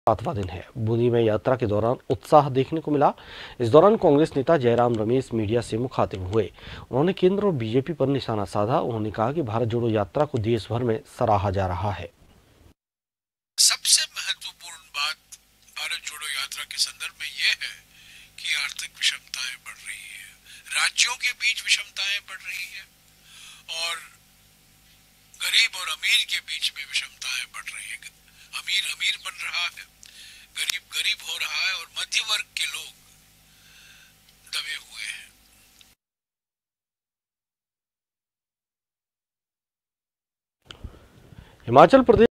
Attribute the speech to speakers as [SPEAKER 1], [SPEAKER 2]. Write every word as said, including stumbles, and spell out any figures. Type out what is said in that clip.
[SPEAKER 1] सातवां दिन है। बूंदी में यात्रा के दौरान उत्साह देखने को मिला। इस दौरान कांग्रेस नेता जयराम रमेश मीडिया से मुखातिब हुए। उन्होंने केंद्र और बीजेपी पर निशाना साधा। उन्होंने कहा कि भारत जोड़ो यात्रा को देश भर में सराहा जा रहा है।
[SPEAKER 2] सबसे महत्वपूर्ण बात भारत जोड़ो यात्रा के संदर्भ में यह है कि आर्थिक विषमताएं बढ़ रही है, राज्यों के बीच विषमताएं बढ़ रही है और गरीब और अमीर के बीच में विषमताएं बढ़ रही है। अमीर अमीर बन रहा है, गरीब गरीब हो रहा है और मध्य वर्ग के लोग दबे हुए हैं।
[SPEAKER 1] हिमाचल प्रदेश